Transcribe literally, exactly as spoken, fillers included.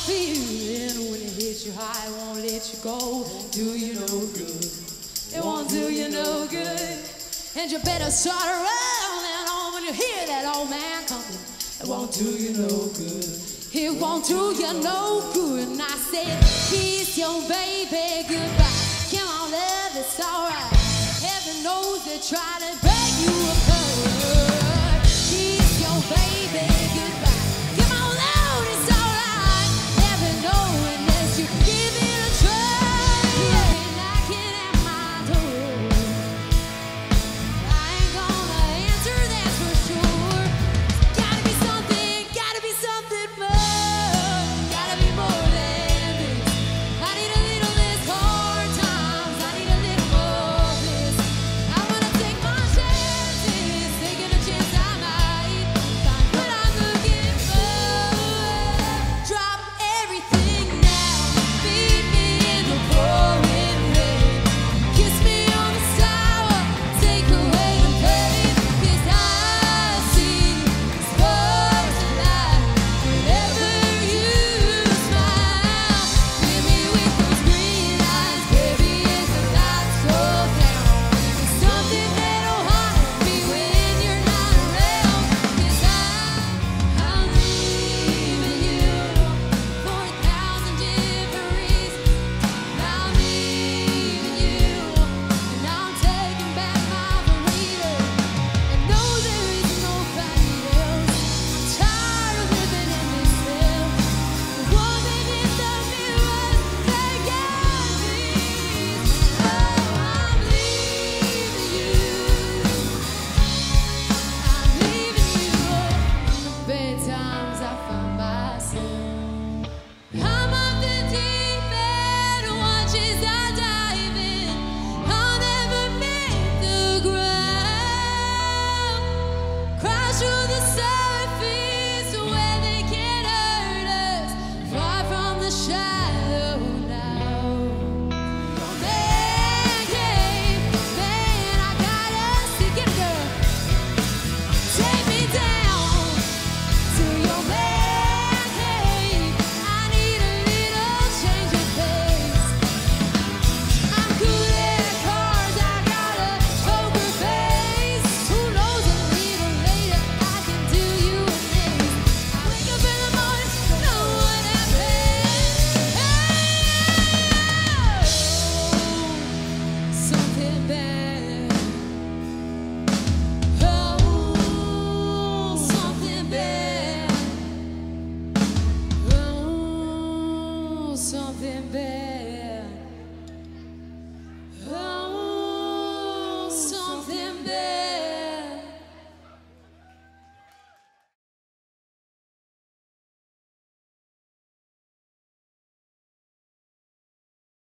feeling when it hits you high, it won't let you go. Do you no good? It won't do you no good. And you better start rolling on when you hear that old man coming. It won't do you no good. It won't do you no good. And I said, kiss your baby goodbye. Come on, love, it's alright. Heaven knows they try to break you apart. Kiss your baby goodbye. Come on, love, it's alright. Heaven knows unless you give it a try. Knocking at my door. I ain't gonna answer, that's for sure. Gotta be something, gotta be something more. Gotta be more than this. I need a little less hard times. I need a little more of this. I wanna take my chances, taking a chance I might find what I'm looking for. Drop everything now, meet me in the pouring rain. Kiss me on the sour, take away the pain. 'Cause I see stars alive whenever you smile. Hit me with those green eyes, baby, as the lights go down. There's something that'll haunt me when you're not around. 'Cause I, I'm leaving you for a thousand different reasons. I'm leaving you, and I'm taking back my freedom. I know there is nobody else. I'm tired of living in this hell. The woman in the mirror, they got me. Oh, I'm leaving you. I'm leaving you. Bad times I find myself. I'm off the deep end, watch as I dive in. I'll never make the ground. Crash through the surface where they can't hurt us. Far from the shallow now. Your man came, man, I gotta see it, girl. Take me down to your man cave. I need a little change of pace. I'm good at cards, I got a poker face. Who knows, a little later I can do you a maze. I wake up in the morning, know what happened. Hey, something bad. Oh, something bad. Oh, something bad.